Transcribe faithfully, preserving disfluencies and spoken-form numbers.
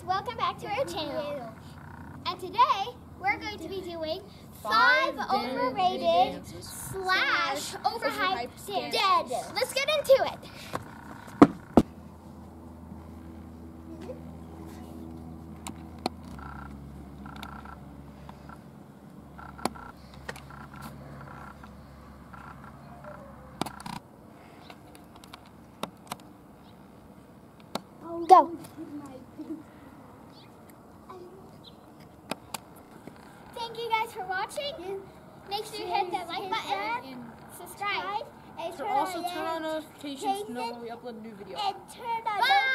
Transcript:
guys, welcome back to our channel. And today we're going to be doing five, five overrated slash overhyped dances. Let's get into it. Go. Thank you guys for watching. Make sure you hit that like button, and subscribe, and turn also turn on notifications to know when we upload a new video. And turn on